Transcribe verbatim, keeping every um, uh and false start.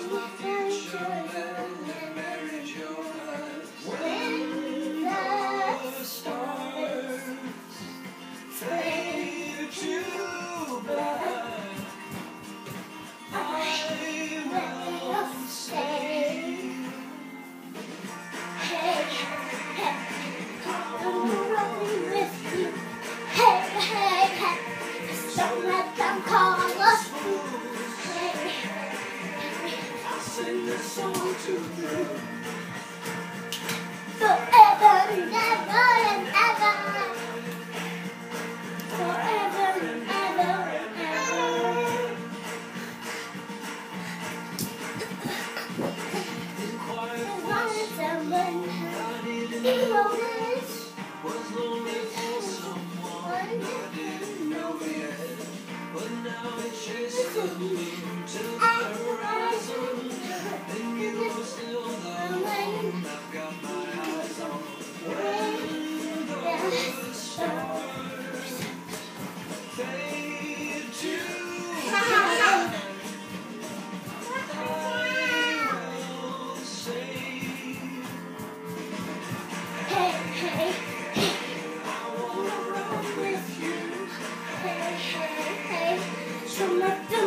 future and marriage your life. When the stars fade to black, I will stay. Hey, hey, I'm running with you. Hey, hey, hey, don't let them call us fools. Hey, I sing this song to you. forever and ever and ever. Forever and ever and ever. As long as someone he wrote this. Was lonely for someone I didn't know yet, but now I chase the moon to the horizon, and you're still the one I've got my eyes on. When the stars fade to black, I will say Hey, hey, hey, I wanna run with you. hey, hey, hey, so let